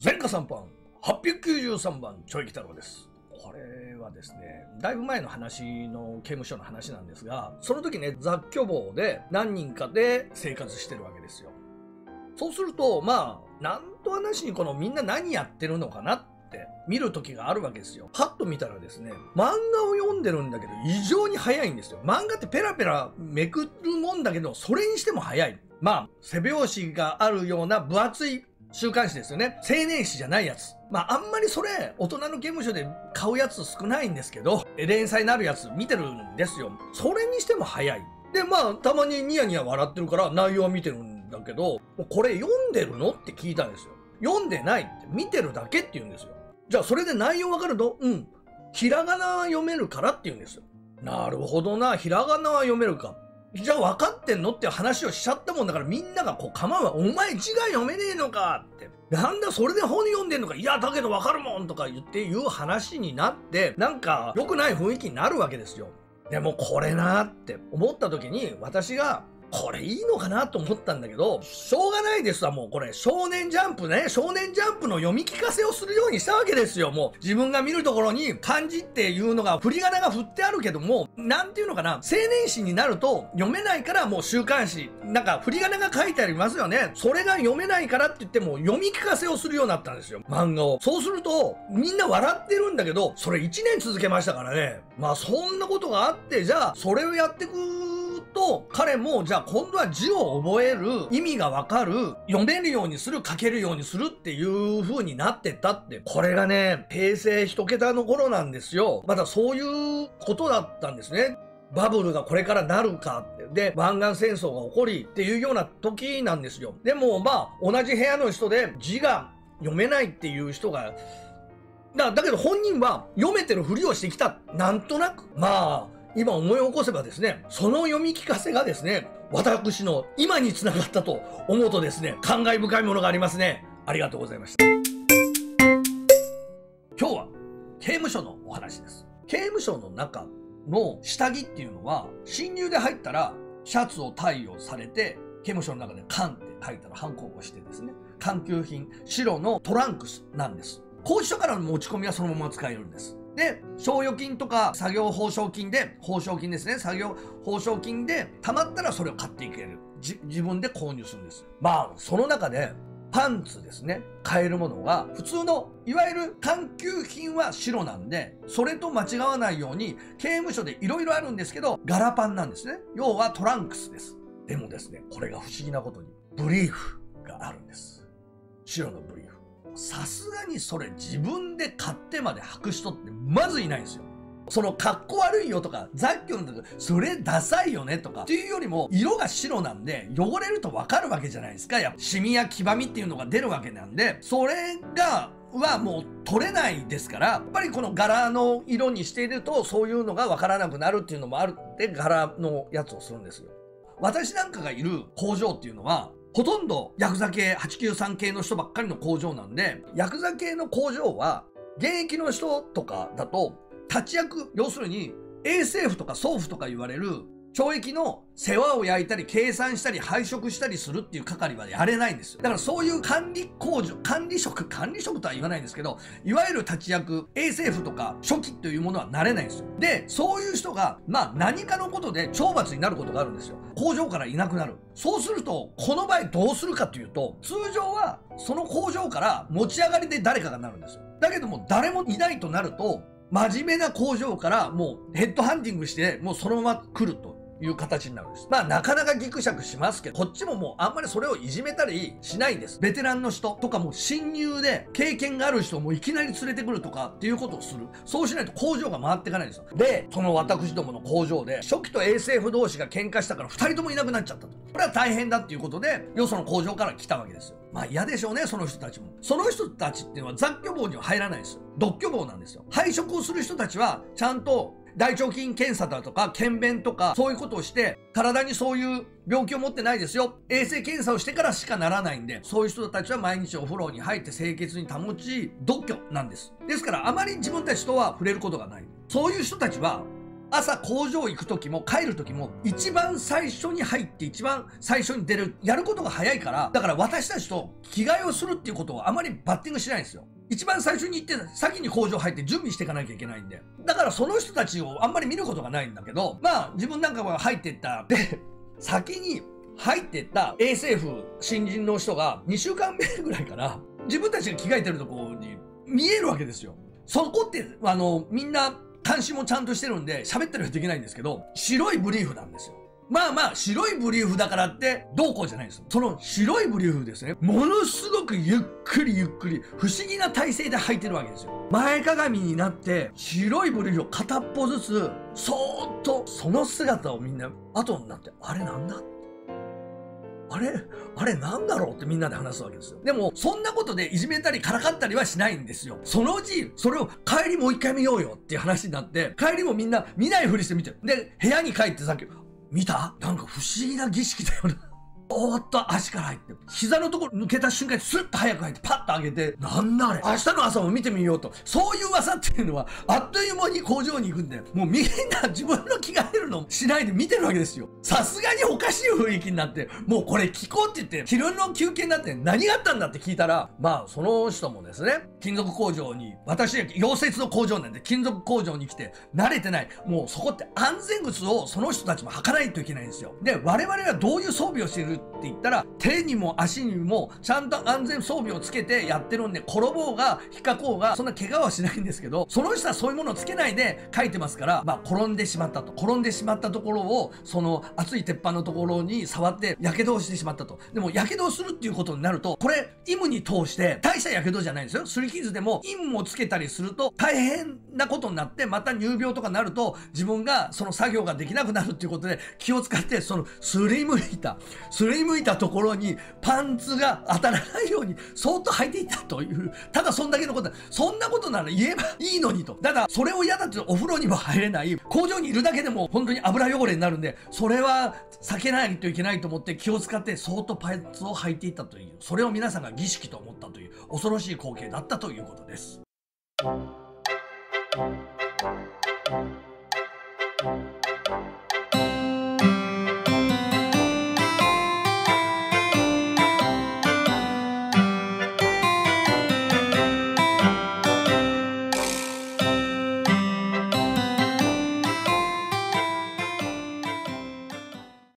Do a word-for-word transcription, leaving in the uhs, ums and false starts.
前科さんばんはっぴゃくきゅうじゅうさんばんちょいき太郎です。これはですね、だいぶ前の話の刑務所の話なんですが、その時ね、雑居房で何人かで生活してるわけですよ。そうすると、まあ、なんと話にこのみんな何やってるのかなって見る時があるわけですよ。パッと見たらですね、漫画を読んでるんだけど異常に早いんですよ。漫画ってペラペラめくるもんだけど、それにしても早い。まあ、背表紙があるような分厚い週刊誌ですよね。青年誌じゃないやつ。まあ、あんまりそれ、大人の刑務所で買うやつ少ないんですけど、連載になるやつ見てるんですよ。それにしても早い。で、まあ、たまにニヤニヤ笑ってるから内容は見てるんだけど、これ読んでるのって聞いたんですよ。読んでないって、見てるだけって言うんですよ。じゃあ、それで内容わかるの？うん。ひらがなは読めるからって言うんですよ。なるほどな、ひらがなは読めるか。じゃあ分かってんのって話をしちゃったもんだから、みんながこう構うわ。お前字が読めねえのかって。なんだそれで本読んでんのか。いやだけど分かるもんとか言っていう話になって、なんか良くない雰囲気になるわけですよ。でもこれなって思った時に、私がこれいいのかなと思ったんだけど、しょうがないですわ。もうこれ少年ジャンプね、少年ジャンプの読み聞かせをするようにしたわけですよ。もう自分が見るところに漢字っていうのが振り仮名が振ってあるけども、なんていうのかな、青年誌になると読めないから、もう週刊誌なんか振り仮名が書いてありますよね。それが読めないからって言っても読み聞かせをするようになったんですよ、漫画を。そうするとみんな笑ってるんだけど、それいちねん続けましたからね。まあそんなことがあって、じゃあそれをやってくと、彼もじゃあ今度は字を覚える、意味がわかる、読めるようにする、書けるようにするっていう風になってったって、これがね、平成一桁の頃なんですよ。まだそういうことだったんですね。バブルがこれからなるかって。で、湾岸戦争が起こりっていうような時なんですよ。でもまあ、同じ部屋の人で字が読めないっていう人が、だ、だけど本人は読めてるふりをしてきた。なんとなく。まあ、今思い起こせばですね、その読み聞かせがですね、私の今につながったと思うとですね、感慨深いものがありますね。ありがとうございました。今日は刑務所のお話です。刑務所の中の下着っていうのは、侵入で入ったらシャツを貸与されて、刑務所の中で缶って書いたら反抗をしてですね、監禁品、白のトランクスなんです。拘置所からの持ち込みはそのまま使えるんです。で、賞与金とか作業報奨金で、報奨金ですね、作業報奨金で貯まったらそれを買っていける。じ自分で購入するんです。まあ、その中で、パンツですね、買えるものが、普通の、いわゆる監禁品は白なんで、それと間違わないように、刑務所でいろいろあるんですけど、ガラパンなんですね。要はトランクスです。でもですね、これが不思議なことに、ブリーフがあるんです。白のブリーフ。さすがにそれ自分で買ってまで履く人ってまずいないんですよ。その格好悪いよとか、雑居の時、それダサいよねとか、っていうよりも、色が白なんで、汚れるとわかるわけじゃないですか。やっぱ、シミや黄ばみっていうのが出るわけなんで、それが、はもう取れないですから、やっぱりこの柄の色にしていると、そういうのがわからなくなるっていうのもあるって、柄のやつをするんですよ。私なんかがいる工場っていうのは、ほとんどヤクザ系、はちきゅうさん系の人ばっかりの工場なんで、ヤクザ系の工場は、現役の人とかだと、立ち役、要するに、衛生婦とか送婦とか言われる、懲役の世話を焼いたり、計算したり、配食したりするっていう係はやれないんですよ。だからそういう管理工場、管理職、管理職とは言わないんですけど、いわゆる立ち役、衛生婦とか初期というものはなれないんですよ。で、そういう人が、まあ何かのことで懲罰になることがあるんですよ。工場からいなくなる。そうすると、この場合どうするかというと、通常はその工場から持ち上がりで誰かがなるんですよ。だけども誰もいないとなると、真面目な工場からもうヘッドハンティングして、もうそのまま来るという形になるんです。まあなかなかギクシャクしますけど、こっちももうあんまりそれをいじめたりしないんです。ベテランの人とかも新入で経験がある人をもういきなり連れてくるとかっていうことをする。そうしないと工場が回っていかないんですよ。で、その私どもの工場で初期と衛生婦同士が喧嘩したからふたりともいなくなっちゃったと。これは大変だっていうことで、よその工場から来たわけですよ。まあ嫌でしょうね、その人たちも。その人たちっていうのは雑居房には入らないんですよ。独居房なんですよ。配食をする人たちはちゃんと大腸菌検査だとか検便とかそういうことをして体にそういう病気を持ってないですよ、衛生検査をしてからしかならないんで、そういう人たちは毎日お風呂に入って清潔に保ち独居なんです。ですからあまり自分たちとは触れることがない。そういう人たちは朝工場行く時も帰る時も一番最初に入って一番最初に出る、やることが早いから、だから私たちと着替えをするっていうことをあまりバッティングしないんですよ。一番最初に行って先に工場入って準備していかなきゃいけないんで。だからその人たちをあんまり見ることがないんだけど、まあ自分なんかは入ってった。で、先に入ってった エーエスエフ 新人の人がにしゅうかんめぐらいから自分たちが着替えてるところに見えるわけですよ。そこって、あの、みんな監視もちゃんとしてるんで喋ったりはできないんですけど、白いブリーフなんですよ。まあまあ、白いブリーフだからってどうこうじゃないんですよ。その白いブリーフですね。ものすごくゆっくりゆっくり、不思議な体勢で履いてるわけですよ。前かがみになって、白いブリーフを片っぽずつ、そーっと、その姿をみんな、後になって、あれなんだあれあれなんだろうってみんなで話すわけですよ。でも、そんなことでいじめたりからかったりはしないんですよ。そのうち、それを帰りもう一回見ようよっていう話になって、帰りもみんな見ないふりして見てる。で、部屋に帰ってさっき、見たなんか不思議な儀式だよな。おーっと足から入って、膝のところ抜けた瞬間にスッと早く入ってパッと上げて、なんだあれ明日の朝も見てみようと。そういう技っていうのは、あっという間に工場に行くんで、もうみんな自分の着替えるのしないで見てるわけですよ。さすがにおかしい雰囲気になって、もうこれ聞こうって言って、昼の休憩になって何があったんだって聞いたら、まあその人もですね、金属工場に、私は溶接の工場なんで金属工場に来て慣れてない。もうそこって安全靴をその人たちも履かないといけないんですよ。で、我々はどういう装備をしているって言ったら、手にも足にもちゃんと安全装備をつけてやってるんで、転ぼうが引っかこうがそんな怪我はしないんですけど、その人はそういうものをつけないで書いてますから、まあ転んでしまったと。転んでしまったところを、その熱い鉄板のところに触って火傷をしてしまったと。でも火傷をするっていうことになると、これイムに通して大した火傷じゃないんですよ。擦り傷でもイムをつけたりすると大変なことになって、また入病とかなると自分がその作業ができなくなるっていうことで気を使って、そのすりむいた、すりむいたところにパンツが当たらないようにそーっと履いていったという、ただそんだけのことだ。そんなことなら言えばいいのにと。ただそれを嫌だってお風呂にも入れない、工場にいるだけでも本当に油汚れになるんで、それは避けないといけないと思って気を使ってそーっとパンツを履いていったという、それを皆さんが儀式と思ったという恐ろしい光景だったということです。